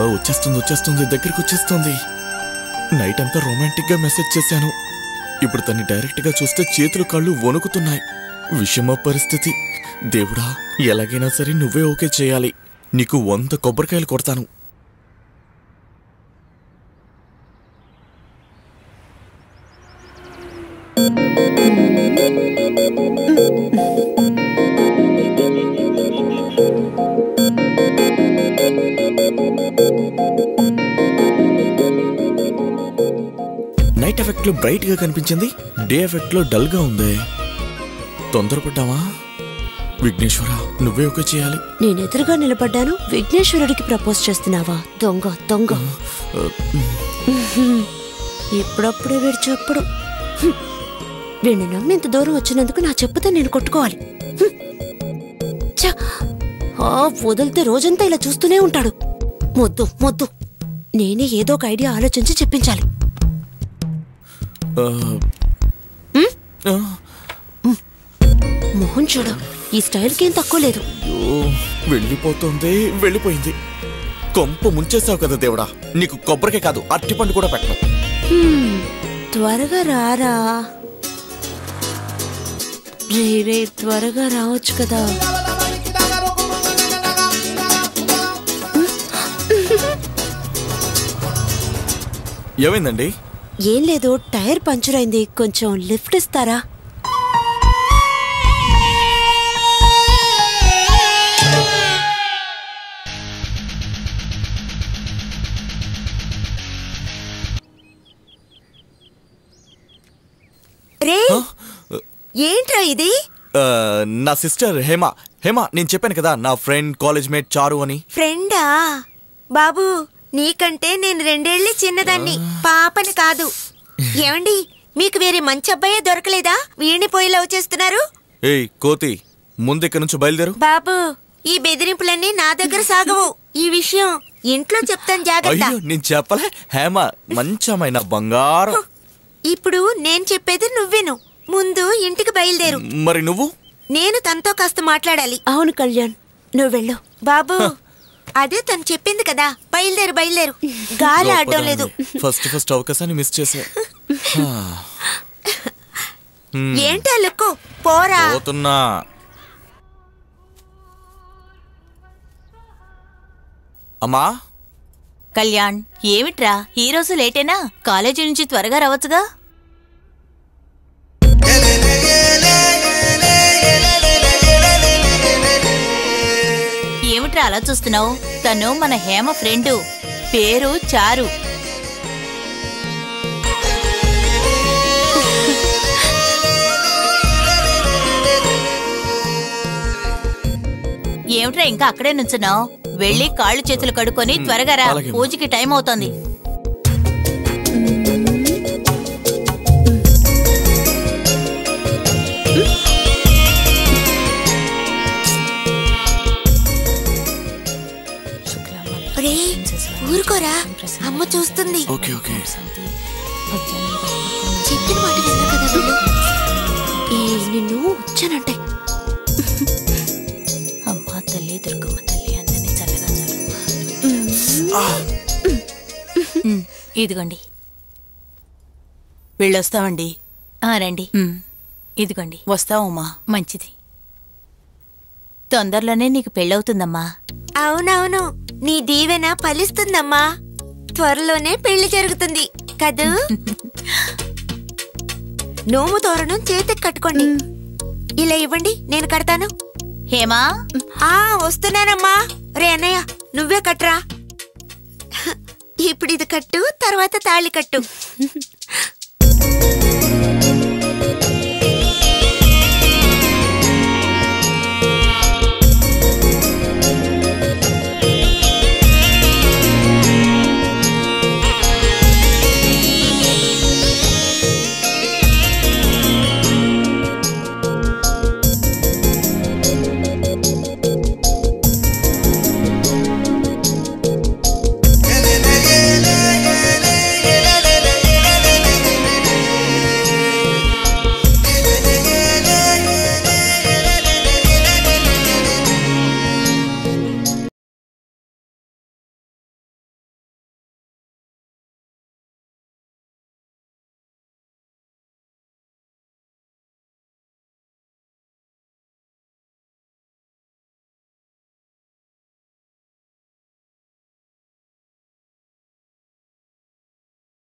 వచ్చేస్తుంది దగ్గరికి వచ్చేస్తుంది. నైట్ అంతా రొమాంటిక్ గా మెసేజ్ చేశాను. ఇప్పుడు తన్ని డైరెక్ట్ గా చూస్తే చేతులు కాళ్ళు వణుకుతున్నాయి. విషమ పరిస్థితి. దేవుడా, ఎలాగైనా సరే నువ్వే ఓకే చేయాలి. నీకు 100 కొబ్బరికాయలు కొడతాను. నైట్ ఎఫెక్ట్ లో బ్రైట్ గా కనిపించింది, డే ఎఫెక్ట్ లో డల్ గా ఉంది. తొందరపడ్డావా? విఘ్నేశ్వర, నువ్వే ఓకే చేయాలి. నేను ఎదురుగా నిలబడ్డాను, విఘ్నేశ్వరుడికి ప్రపోజ్ చేస్తున్నావా? దొంగ దొంగ. ఇప్పుడప్పుడే వీడు చెప్పుడు. వీడిని నమ్మి ఇంత దూరం వచ్చినందుకు నా చెప్పుతో నేను కొట్టుకోవాలి. వదిలితే రోజంతా ఇలా చూస్తూనే ఉంటాడు. మొద్దు మొద్దు. నేనే ఏదో ఒక ఐడియా ఆలోచించి చెప్పించాలి. మోహన్ చూడు, ఈ స్టైల్కి ఏం తక్కువ లేదు. వెళ్ళిపోయింది. కొంప ముంచేసావు కదా దేవుడా. నీకు కొబ్బరికే కాదు, అరటిపండు కూడా పెట్టను. త్వరగా రారా. రే త్వరగా రావచ్చు కదా. ఏమైందండి? ఏం లేదు, టైర్ పంచర్ అయింది. కొంచెం లిఫ్ట్ ఇస్తారా? రే, ఏంట్రా ఇది? నా సిస్టర్ హేమ. నేను చెప్పాను కదా, నా ఫ్రెండ్, కాలేజ్ మేట్ చారు అని. ఫ్రెండా? బాబు, నీకంటే నేను 2 ఏళ్లే చిన్నదాన్ని, పాపని కాదు. ఏమండి, మీకు వేరే మంచి అబ్బాయే దొరకలేదా? వీణ్ణి పోయి లవ్ చేస్తున్నారు? ఏయ్ కోతి, ముందు ఇక్కడ నుంచి బయలుదేరు. బాబు, ఈ బెదిరింపులన్నీ నా దగ్గర సాగవు. ఈ విషయం ఇంట్లో చెప్తాను, జాగ్రత్త. అయ్యో, నేను చెప్పలే. హేమ మంచి అమ్మాయి, నా బంగారం. ఇప్పుడు నేను చెప్పేది నువ్వేను. ముందు ఇంటికి బయలుదేరు. మరి నువ్వు? నేను తనతో కాస్త మాట్లాడాలి. అవును కళ్యాణ్, నువ్వు వెళ్ళు. బాబు, అదే తను చెప్పింది కదా, బయలుదేరు. గాలి ఆడడం లేదు. ఫస్ట్ అవకాశాన్ని మిస్ చేసా. ఏంటా లుక్కు? పోరా. పోతున్నా. అమ్మా. కళ్యాణ్, ఏమిట్రా ఈ రోజు లేటేనా? కాలేజీ నుంచి త్వరగా రావచ్చుగా. ఏమిట్రా అలా చూస్తున్నావు? తను మన హేమ ఫ్రెండు, పేరు చారు. ఏమిట్రా ఇంకా అక్కడే నుంచున్నావు? వెళ్ళి కాళ్ళు చేతులు కడుక్కొని త్వరగా రా, పూజకి టైం అవుతోంది. ఊరుకోరా, అమ్మ చూస్తుంది. చెప్పిన మాట విన్నా కదా వీళ్ళు. నిన్ను వచ్చానంటే. అమ్మా తల్లి, దుర్గమ్మ తల్లి, అందరినీ చల్లగా ఇదిగోండి. వెళ్ళొస్తామండి. రండి. ఇదిగోండి. వస్తావమ్మా. మంచిది. తొందరలోనే నీకు పెళ్ళవుతుందమ్మా. అవునవును, నీ దీవెన ఫలిస్తుందమ్మా. త్వరలోనే పెళ్లి జరుగుతుంది కదూ. నోము తోరణం చేతికి కట్టుకోండి. ఇలా ఇవ్వండి, నేను కడతాను. హేమా. వస్తున్నానమ్మా. రే అన్నయ్య, నువ్వే కట్టురా. ఇప్పుడు ఇది కట్టు, తర్వాత తాళి కట్టు.